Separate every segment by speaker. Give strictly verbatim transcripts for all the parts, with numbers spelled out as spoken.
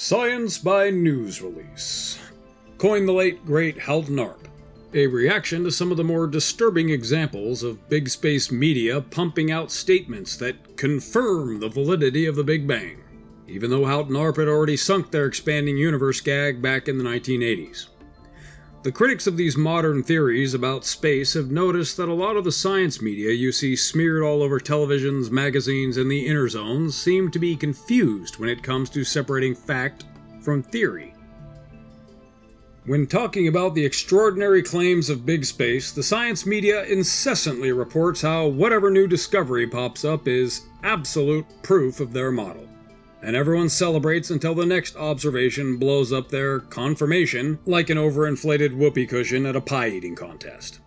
Speaker 1: Science by news release. Coined the late great Halton Arp. A reaction to some of the more disturbing examples of big space media pumping out statements that confirm the validity of the Big Bang, even though Halton Arp had already sunk their expanding universe gag back in the nineteen eighties. The critics of these modern theories about space have noticed that a lot of the science media you see smeared all over televisions, magazines, and the inner zones seem to be confused when it comes to separating fact from theory. When talking about the extraordinary claims of big space, the science media incessantly reports how whatever new discovery pops up is absolute proof of their model. And everyone celebrates until the next observation blows up their confirmation like an overinflated whoopee cushion at a pie-eating contest.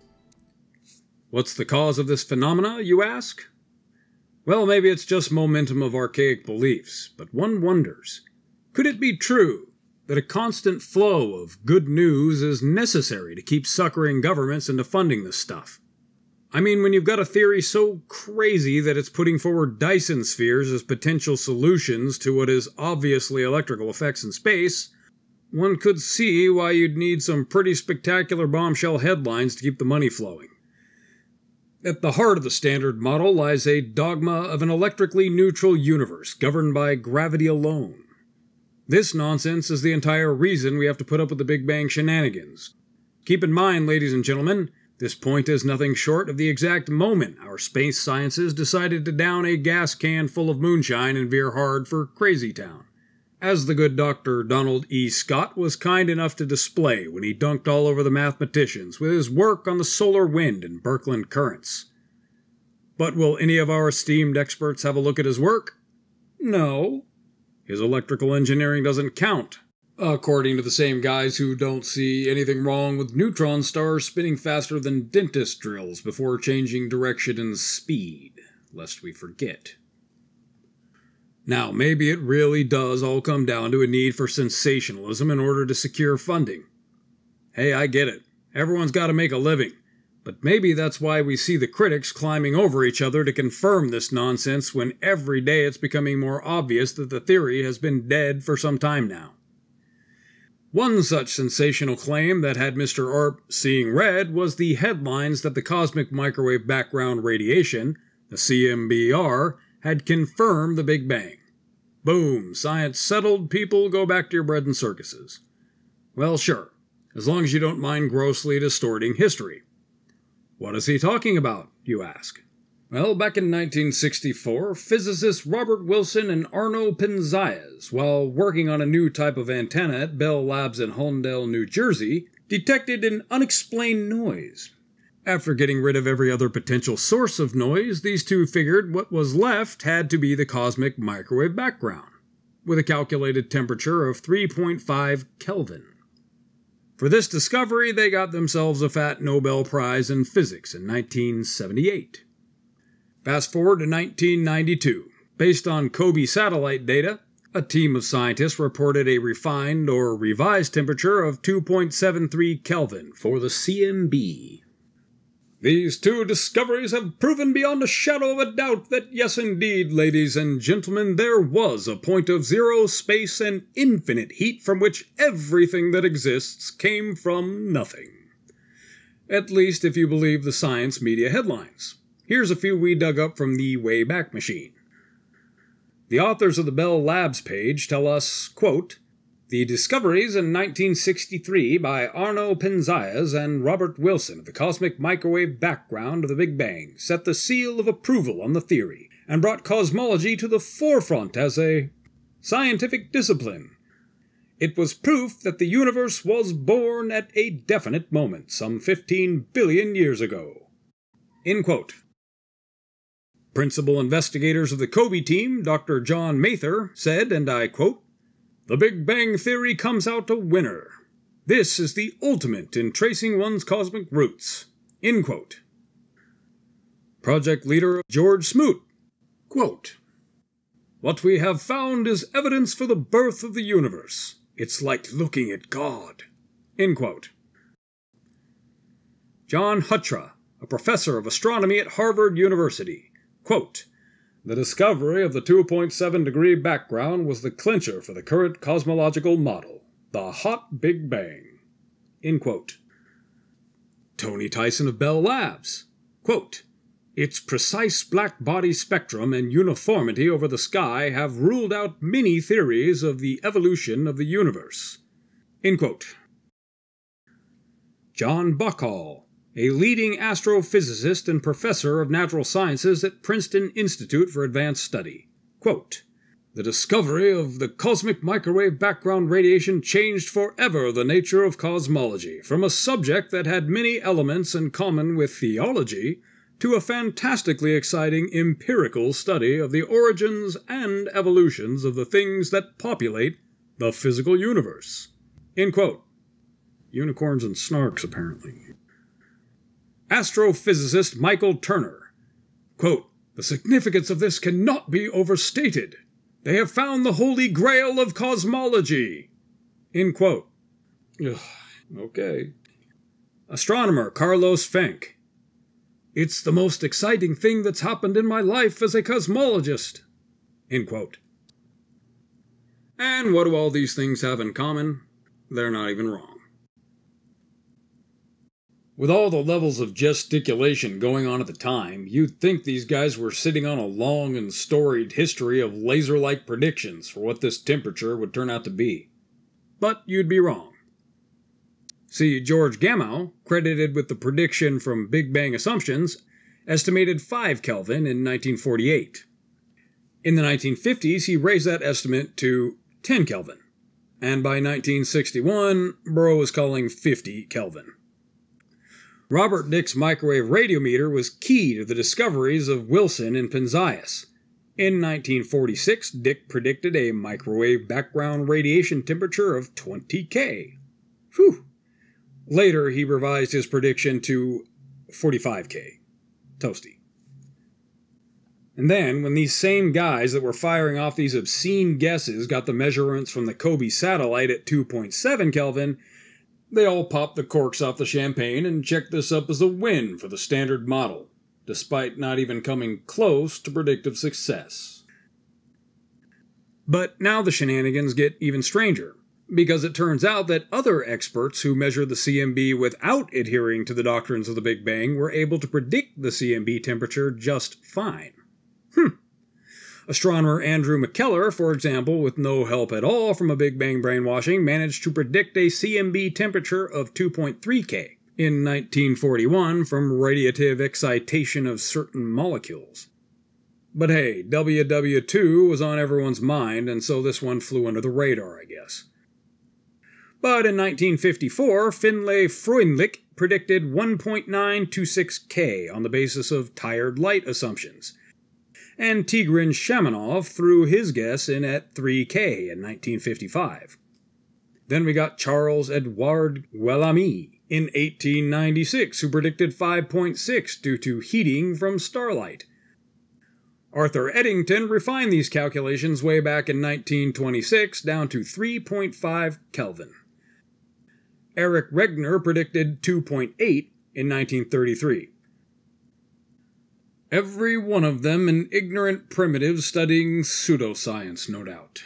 Speaker 1: What's the cause of this phenomena, you ask? Well, maybe it's just momentum of archaic beliefs, but one wonders, could it be true that a constant flow of good news is necessary to keep suckering governments into funding this stuff? I mean, when you've got a theory so crazy that it's putting forward Dyson spheres as potential solutions to what is obviously electrical effects in space, one could see why you'd need some pretty spectacular bombshell headlines to keep the money flowing. At the heart of the Standard Model lies a dogma of an electrically neutral universe governed by gravity alone. This nonsense is the entire reason we have to put up with the Big Bang shenanigans. Keep in mind, ladies and gentlemen, this point is nothing short of the exact moment our space sciences decided to down a gas can full of moonshine and veer hard for Crazy Town, as the good Doctor Donald E. Scott was kind enough to display when he dunked all over the mathematicians with his work on the solar wind and Birkeland currents. But will any of our esteemed experts have a look at his work? No. His electrical engineering doesn't count, according to the same guys who don't see anything wrong with neutron stars spinning faster than dentist drills before changing direction and speed, lest we forget. Now, maybe it really does all come down to a need for sensationalism in order to secure funding. Hey, I get it. Everyone's got to make a living. But maybe that's why we see the critics climbing over each other to confirm this nonsense when every day it's becoming more obvious that the theory has been dead for some time now. One such sensational claim that had Mister Arp seeing red was the headlines that the cosmic microwave background radiation, the C M B R, had confirmed the Big Bang. Boom, science settled, people, go back to your bread and circuses. Well, sure, as long as you don't mind grossly distorting history. What is he talking about, you ask? Well, back in nineteen sixty-four, physicists Robert Wilson and Arno Penzias, while working on a new type of antenna at Bell Labs in Holmdel, New Jersey, detected an unexplained noise. After getting rid of every other potential source of noise, these two figured what was left had to be the cosmic microwave background, with a calculated temperature of three point five Kelvin. For this discovery, they got themselves a fat Nobel Prize in Physics in nineteen seventy-eight. Fast forward to nineteen ninety-two. Based on COBE satellite data, a team of scientists reported a refined or revised temperature of two point seven three Kelvin for the C M B. These two discoveries have proven beyond a shadow of a doubt that yes indeed, ladies and gentlemen, there was a point of zero space and infinite heat from which everything that exists came from nothing. At least if you believe the science media headlines. Here's a few we dug up from the Wayback Machine. The authors of the Bell Labs page tell us, quote, "The discoveries in nineteen sixty-three by Arno Penzias and Robert Wilson of the cosmic microwave background of the Big Bang set the seal of approval on the theory and brought cosmology to the forefront as a scientific discipline. It was proof that the universe was born at a definite moment some fifteen billion years ago." End quote. Principal investigators of the COBE team, Doctor John Mather, said, and I quote, "The Big Bang Theory comes out a winner. This is the ultimate in tracing one's cosmic roots." End quote. Project leader George Smoot, quote, "What we have found is evidence for the birth of the universe. It's like looking at God." End quote. John Hutra, a professor of astronomy at Harvard University, quote, The discovery of the two point seven degree background was the clincher for the current cosmological model, the hot Big Bang. End quote. Tony Tyson of Bell Labs. Quote, its precise black body spectrum and uniformity over the sky have ruled out many theories of the evolution of the universe. End quote. John Buckall, a leading astrophysicist and professor of natural sciences at Princeton Institute for Advanced Study. Quote, the discovery of the cosmic microwave background radiation changed forever the nature of cosmology, from a subject that had many elements in common with theology to a fantastically exciting empirical study of the origins and evolutions of the things that populate the physical universe. End quote. Unicorns and snarks, apparently. Astrophysicist Michael Turner. Quote, the significance of this cannot be overstated. They have found the holy grail of cosmology. End quote. Ugh, okay. Astronomer Carlos Fenk. It's the most exciting thing that's happened in my life as a cosmologist. End quote. And what do all these things have in common? They're not even wrong. With all the levels of gesticulation going on at the time, you'd think these guys were sitting on a long and storied history of laser-like predictions for what this temperature would turn out to be. But you'd be wrong. See, George Gamow, credited with the prediction from Big Bang assumptions, estimated five Kelvin in nineteen forty-eight. In the nineteen fifties, he raised that estimate to ten Kelvin. And by nineteen sixty-one, Burrow was calling fifty Kelvin. Robert Dick's microwave radiometer was key to the discoveries of Wilson and Penzias. In nineteen forty-six, Dick predicted a microwave background radiation temperature of twenty K. Whew! Later, he revised his prediction to forty-five K. Toasty. And then, when these same guys that were firing off these obscene guesses got the measurements from the Kobe satellite at two point seven Kelvin, they all popped the corks off the champagne and checked this up as a win for the Standard Model, despite not even coming close to predictive success. But now the shenanigans get even stranger, because it turns out that other experts who measured the C M B without adhering to the doctrines of the Big Bang were able to predict the C M B temperature just fine. Hmm. Astronomer Andrew McKellar, for example, with no help at all from a Big Bang brainwashing, managed to predict a C M B temperature of two point three K in nineteen forty-one from radiative excitation of certain molecules. But hey, W W two was on everyone's mind, and so this one flew under the radar, I guess. But in nineteen fifty-four, Finlay Freundlich predicted one point nine two six K on the basis of tired light assumptions, and Tigran Shamanov threw his guess in at three K in nineteen fifty-five. Then we got Charles Edouard Guillaume in eighteen ninety-six, who predicted five point six due to heating from starlight. Arthur Eddington refined these calculations way back in nineteen twenty-six down to three point five Kelvin. Eric Regner predicted two point eight in nineteen thirty-three. Every one of them an ignorant primitive studying pseudoscience, no doubt.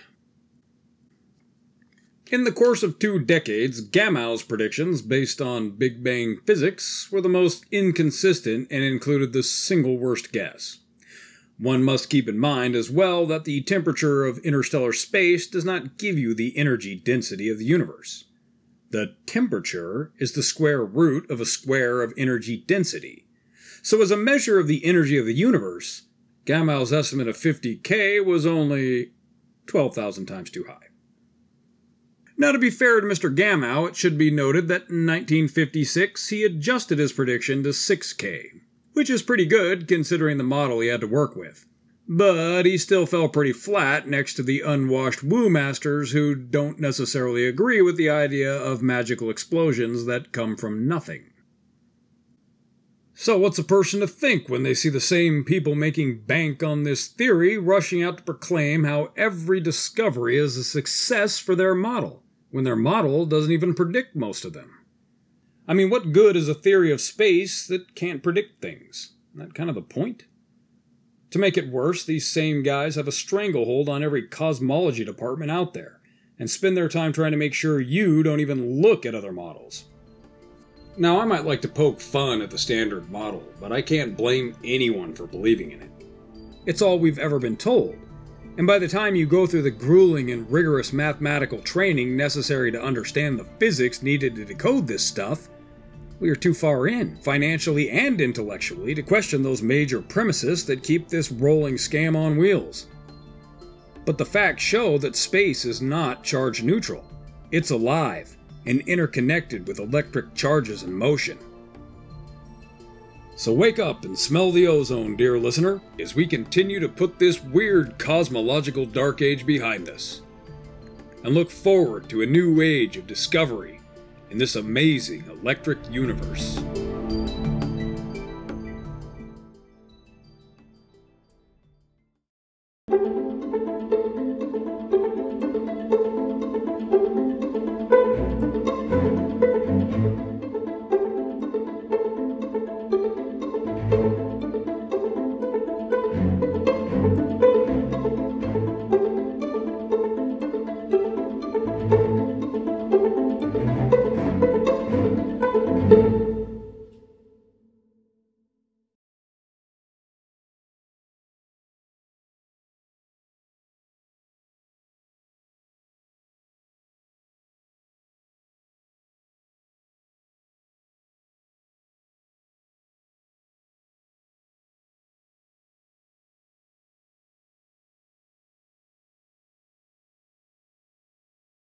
Speaker 1: In the course of two decades, Gamow's predictions, based on Big Bang physics, were the most inconsistent and included the single worst guess. One must keep in mind as well that the temperature of interstellar space does not give you the energy density of the universe. The temperature is the square root of a square of energy density. So as a measure of the energy of the universe, Gamow's estimate of fifty K was only twelve thousand times too high. Now, to be fair to Mister Gamow, it should be noted that in nineteen fifty-six he adjusted his prediction to six K, which is pretty good considering the model he had to work with. But he still fell pretty flat next to the unwashed woo masters who don't necessarily agree with the idea of magical explosions that come from nothing. So what's a person to think when they see the same people making bank on this theory rushing out to proclaim how every discovery is a success for their model, when their model doesn't even predict most of them? I mean, what good is a theory of space that can't predict things? Isn't that kind of the point? To make it worse, these same guys have a stranglehold on every cosmology department out there, and spend their time trying to make sure you don't even look at other models. Now, I might like to poke fun at the Standard Model, but I can't blame anyone for believing in it. It's all we've ever been told, and by the time you go through the grueling and rigorous mathematical training necessary to understand the physics needed to decode this stuff, we are too far in, financially and intellectually, to question those major premises that keep this rolling scam on wheels. But the facts show that space is not charge neutral. It's alive and interconnected with electric charges in motion. So wake up and smell the ozone, dear listener, as we continue to put this weird cosmological dark age behind us, and look forward to a new age of discovery in this amazing electric universe.